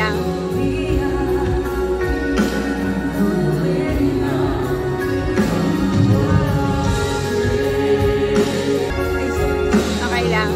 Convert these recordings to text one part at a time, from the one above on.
lang. Okay lang.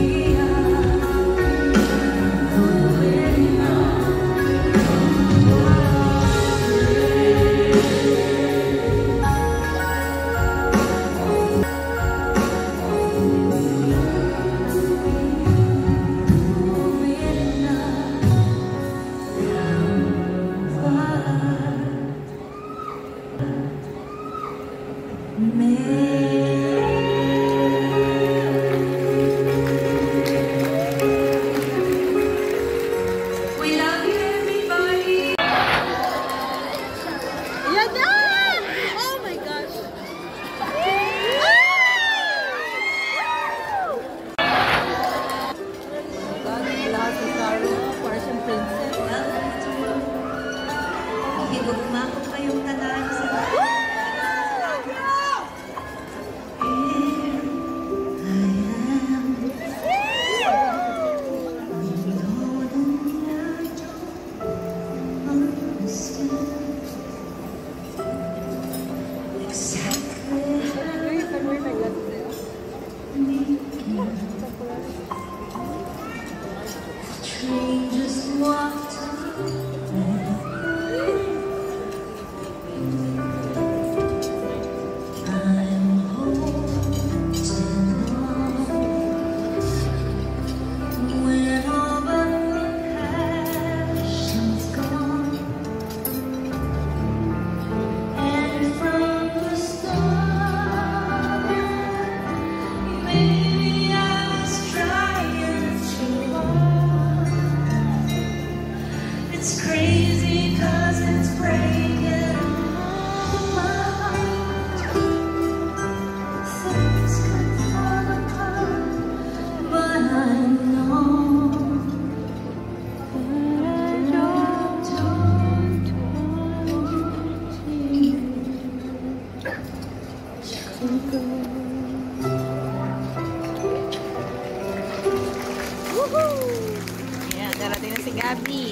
Ayan, darating na si Gabi.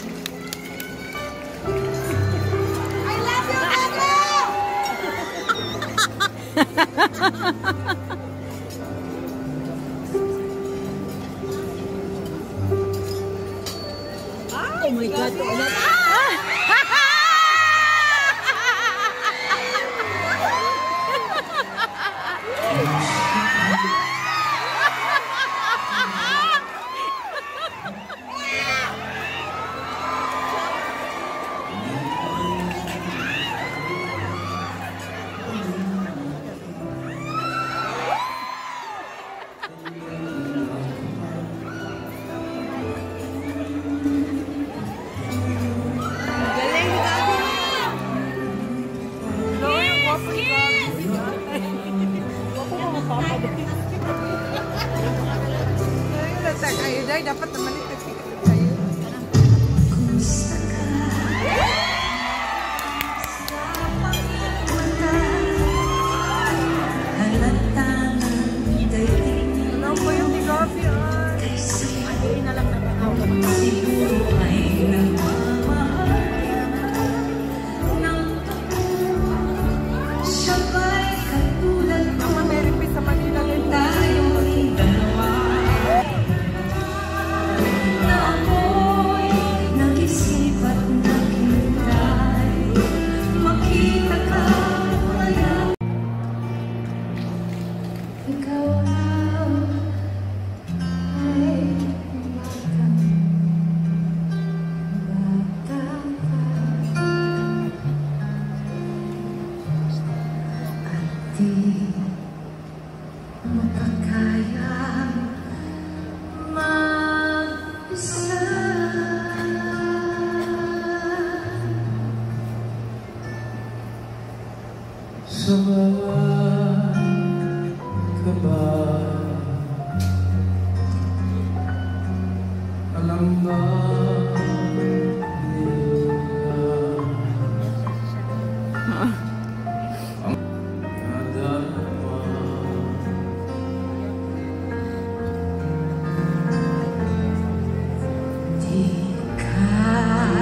I love you, Gabi! Oh my God! Dapat naman ito kayo. Alam ko yung ni Gabi ay. Ay, na lang Mama, Mary P sa Manila din tayo. Sa bawat kaba, alam ba nila ang nadama? Di ka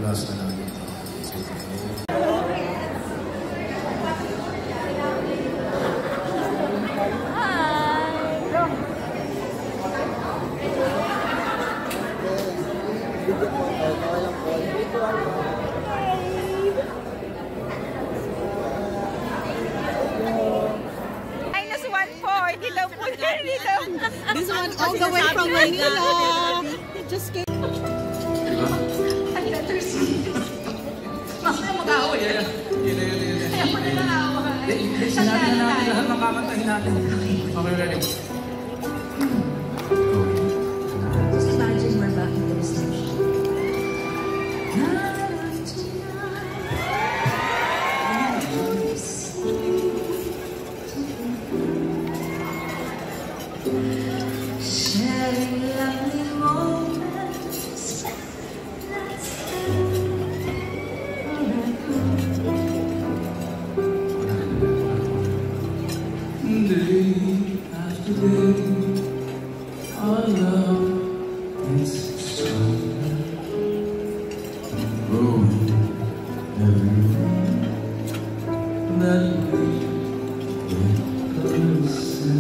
oras na lang ito. This one all the way from Manila. Just came. Diba? I better see. Masaya mag-aaway. Yun. Kaya pa nag-aaway. Sinabi na natin lahat ng kakantahin natin. Okay, ready? Just imagine we're back in the station. Sharing lovely moments. Day after day, our love is stronger, growing every day that we get closer.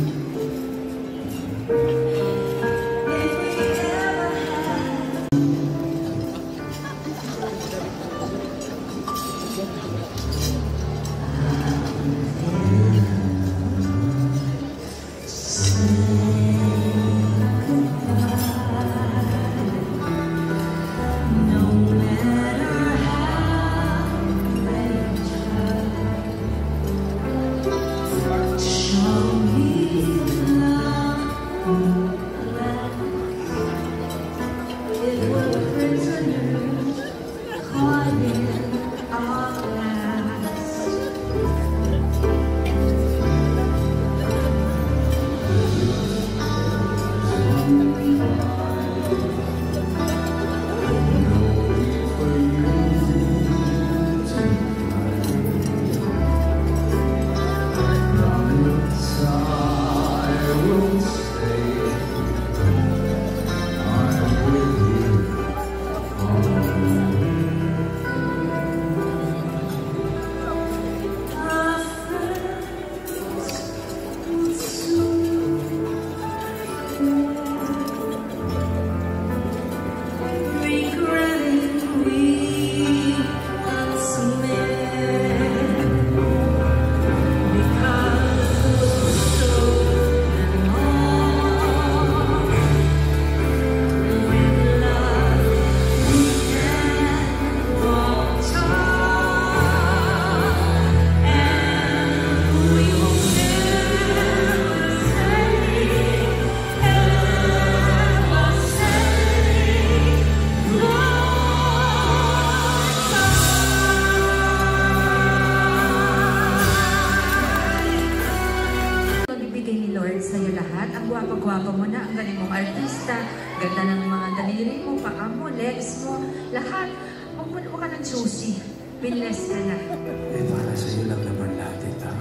Sa'yo lahat. Ang gwapa-gwapa mo na, ang galing mong artista, ganda ng mga daliri mo, paa mo, legs mo, lahat. Huwag ka ng choosy. Pinless ka na. Eh, para sa'yo lang naman lahat ito.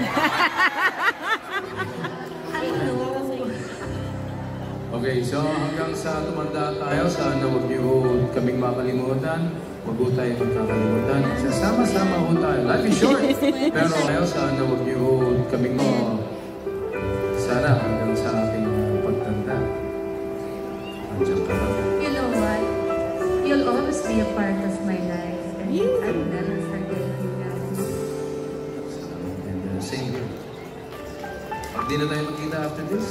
I know. Okay, so hanggang sa tumanda tayo, sana huwag niyo kaming makalimutan. Huwag po tayo magkakalimutan. Sama-sama po tayo. Life is short. Pero tayo, sana huwag niyo kaming sana hanggang sa ating pagtanda. Andiyan ka lang. You know what? You'll always be a part of my life. And I'll never forget you guys. And same here. Pag di na tayo magkita after this.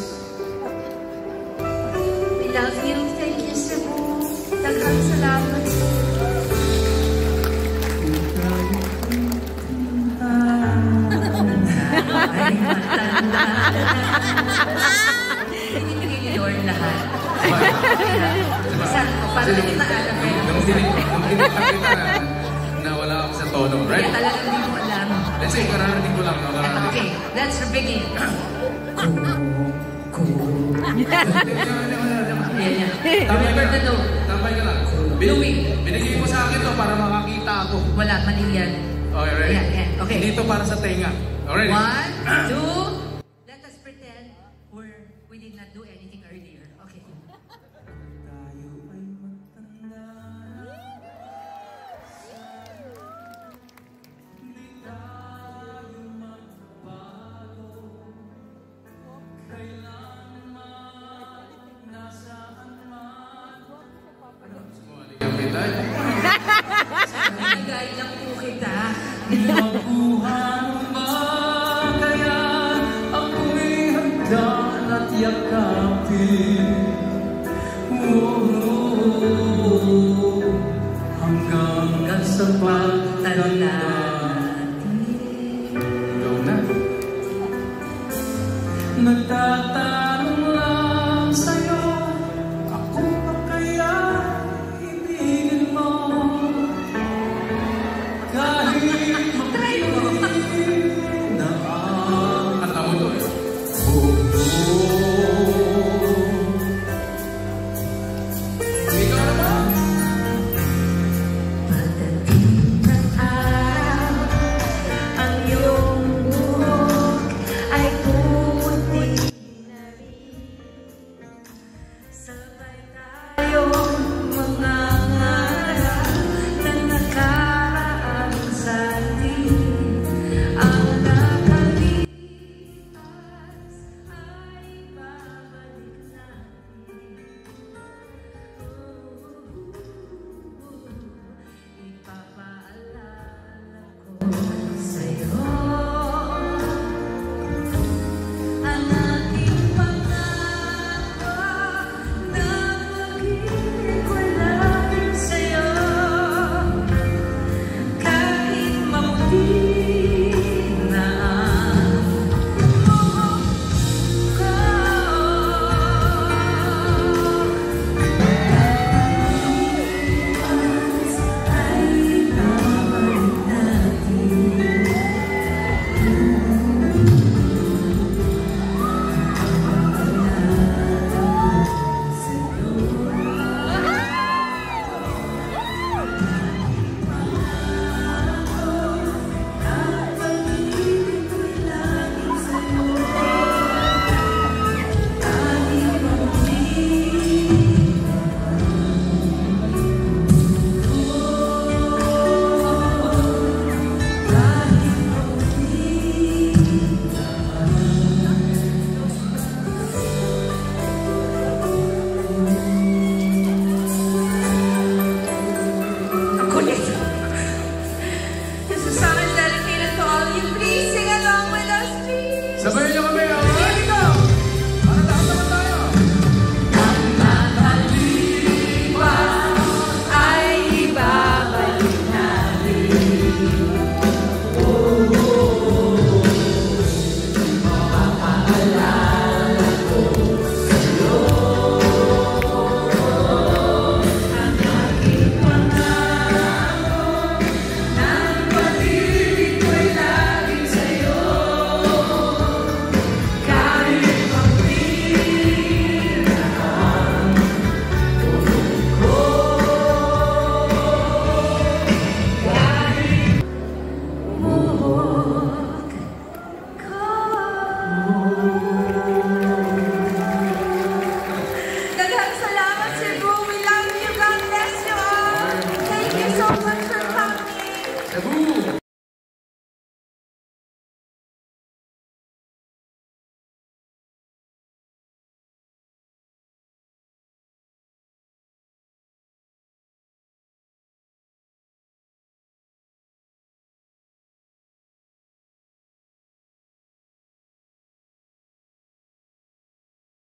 We love you. Thank you, Cebu. Daghang salamat. Ay, matanda. Pinipigil ni Lord lahat. Para kita alam eh. Nung kita na wala ako sa tono, right? Kaya talagang hindi mo alam. Let's say, kararating ko lang. Okay, let's begin. Remember the note. Tambay ka lang. Binigay mo sa akin to para makakita ako. Wala, mali yan. Okay, ready? Yeah. Okay. Dito para sa tenga. Alright. 1, 2. Let us pretend we did not do anything earlier. Okay. Tayo ay matanda. at yakapin. Hanggang sa pagtanda.